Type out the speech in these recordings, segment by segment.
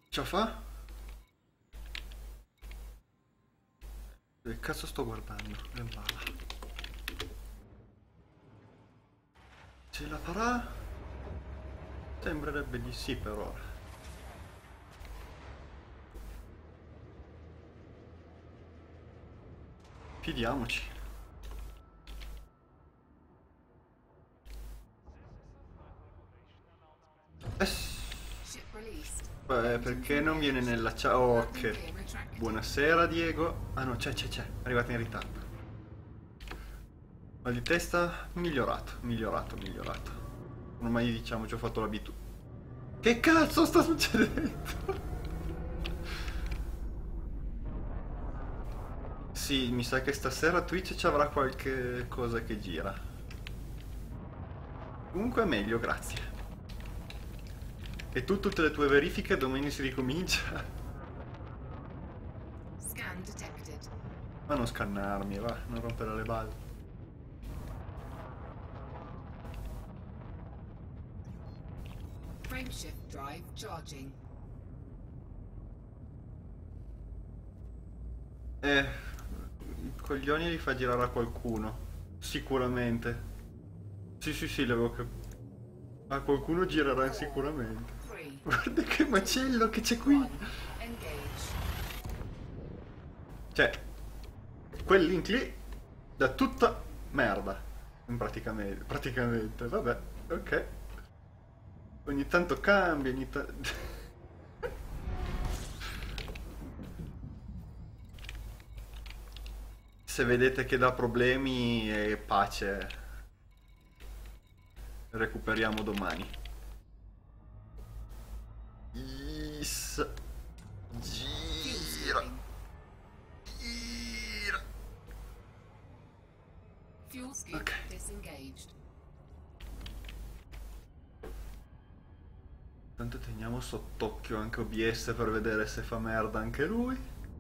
Ce la fa? Che cazzo sto guardando? Che balla. Ce la farà? Sembrerebbe di sì per ora. Fidiamoci. Ship released. Greetings Perché in non viene range. nella chat? Oh, Landing ok. gear retracted. Buonasera Diego. Ah no, c'è. Arrivata in ritardo. Mal di testa? Migliorato. Ormai diciamo ci ho fatto l'abitudine. Che cazzo sta succedendo? Sì, mi sa che stasera Twitch ci avrà qualche cosa che gira. Comunque è meglio, grazie. E tu tutte le tue verifiche domani si ricomincia? Scan detected. Ma non scannarmi, va, non rompere le balle. Frameshift drive charging. I coglioni li fa girare a qualcuno. Sicuramente. Sì, l'avevo capito. A qualcuno girerà 4, sicuramente. 3, Guarda che 2, macello che c'è qui. 1. Engage. Cioè, quel link lì da tutta merda. Praticamente. Vabbè, ok. Ogni tanto cambia, ogni tanto... Se vedete che dà problemi, pace. Recuperiamo domani. Is... Fuel Gira. skipping. Gira. Fuel skip Ok. disengaged. Tanto teniamo sott'occhio anche OBS per vedere se fa merda anche lui.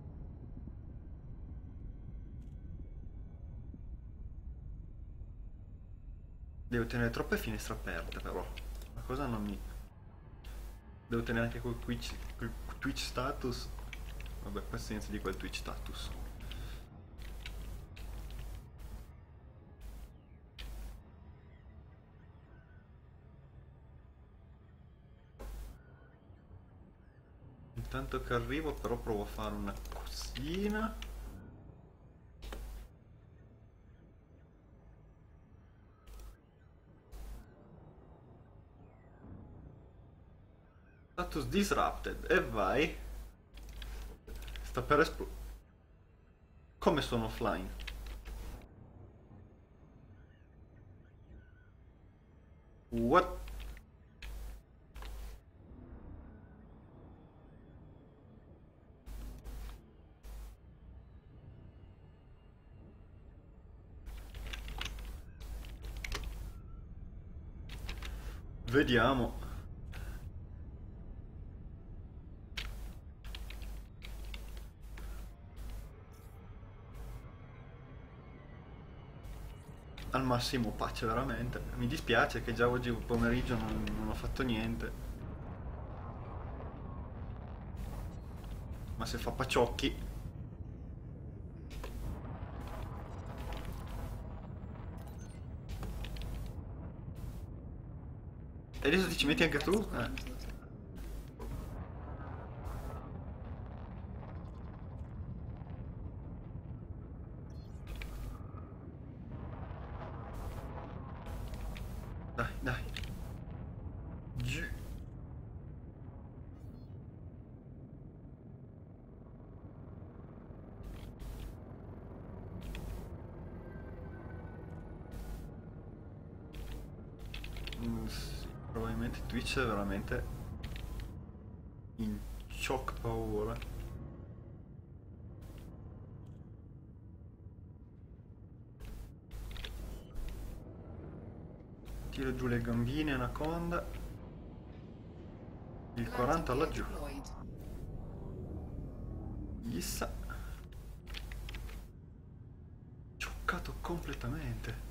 Devo tenere troppe finestre aperte però. La cosa non mi... Devo tenere anche quel Twitch status. Vabbè, pazienza di quel Twitch status. Intanto che arrivo però provo a fare una cosina. Status disrupted. E vai. Sta per esplodere. Come sono offline? What? Vediamo. Al massimo pace veramente. Mi dispiace che già oggi pomeriggio non ho fatto niente. Ma se fa paciocchi. E adesso ti ci metti anche tu? Request granted. Dai. Giù. Sì, probabilmente Twitch è veramente in shock paura. Tiro giù le gambine, anaconda. Il Landing 40 gear laggiù. deployed. Chissà. Cioccato completamente.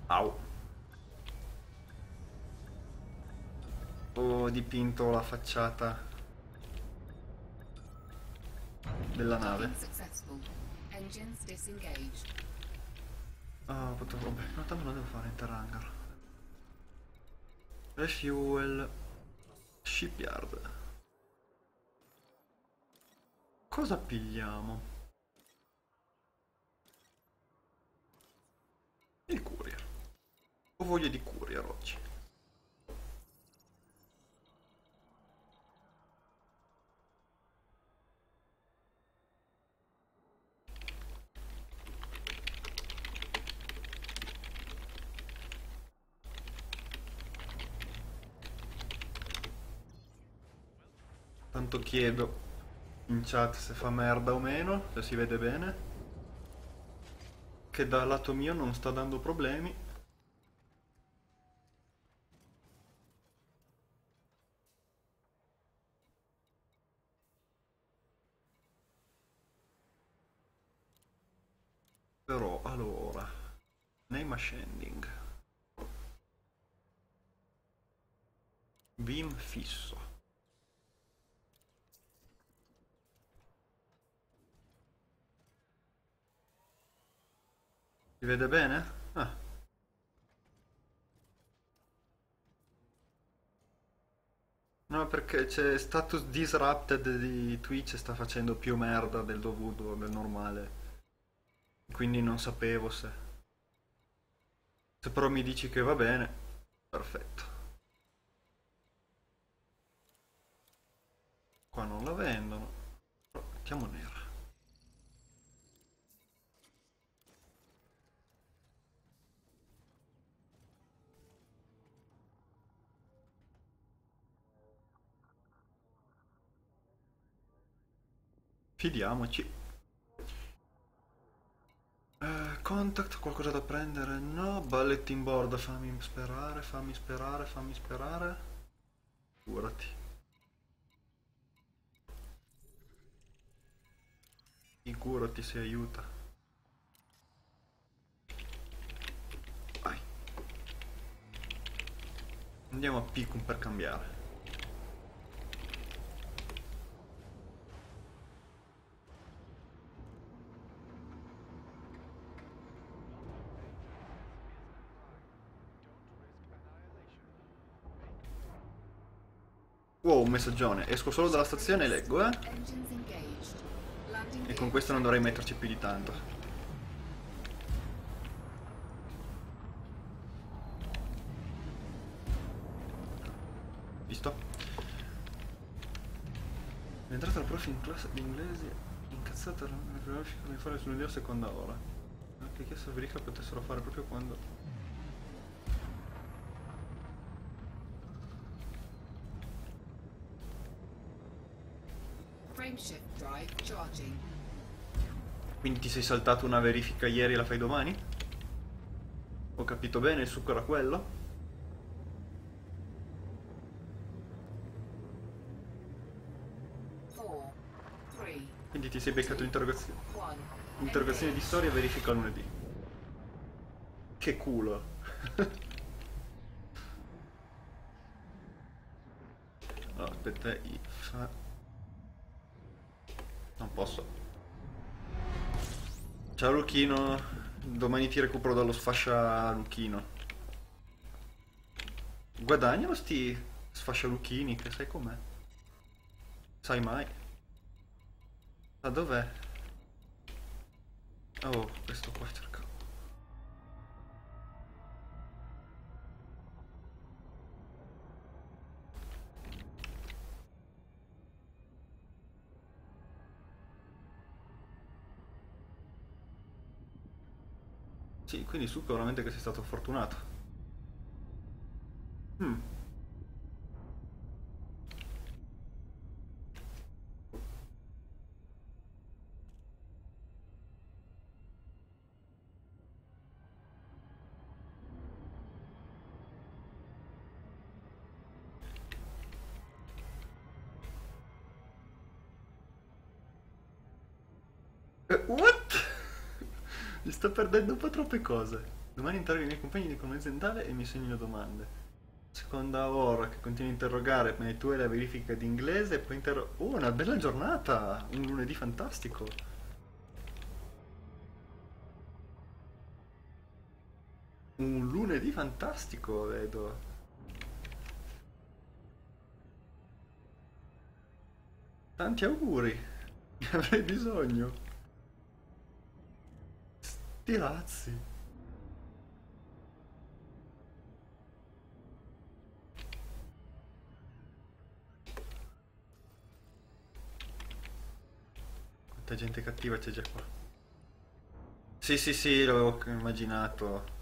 Au. Ho dipinto la facciata della nave. Docking successful. Engines disengaged. Ah, potevo... Vabbè, in realtà me lo devo fare in Terrangar. Refuel. Shipyard. Cosa pigliamo? Il courier. Ho voglia di courier oggi. Tanto chiedo in chat se fa merda o meno, se si vede bene. Che dal lato mio non sta dando problemi. Però allora, name ascending. Beam fisso. Si vede bene? Ah. No, perché c'è status disrupted di Twitch, sta facendo più merda del dovuto, del normale. Quindi non sapevo se. Se però mi dici che va bene, perfetto. Qua non la vendono. Però mettiamo nera. Fidiamoci. Contact, qualcosa da prendere? No. Bulletin board, fammi sperare, fammi sperare, fammi sperare. Figurati. Figurati se aiuta. Vai. Andiamo a Picum per cambiare. Wow, un messaggione. Esco solo dalla stazione e leggo, eh. Engines engaged. Landing E con gear. questo non dovrei metterci più di tanto. Visto? È entrata la prof in classe di inglese incazzata la verifica come fare su lunedì a seconda ora. Anche chiesto la verifica potessero fare proprio quando. Frameshift drive charging. Quindi ti sei saltato una verifica ieri e la fai domani? Ho capito bene, il succo era quello? 4, 3, Quindi ti sei beccato interrogazione. 1. Interrogazione di storia e verifica lunedì. Che culo. No, aspetta, non posso. Ciao Luchino, domani ti recupero dallo sfascia Luchino. Guadagnano sti sfascia Luchini, che sai com'è? Sai mai? Ma dov'è? Oh, questo qua cercavo. Sì, quindi Succo veramente che sei stato fortunato. Hmm. What? Mi sto perdendo un po' troppe cose. Domani interrogo i miei compagni di economia aziendale e mi segnino domande. Seconda ora che continui a interrogare me tu e la verifica di inglese e poi una bella giornata! Un lunedì fantastico! Un lunedì fantastico, vedo. Tanti auguri! Ne avrei bisogno. Sti razzi. Quanta gente cattiva c'è già qua. Sì, sì, sì, l'avevo immaginato.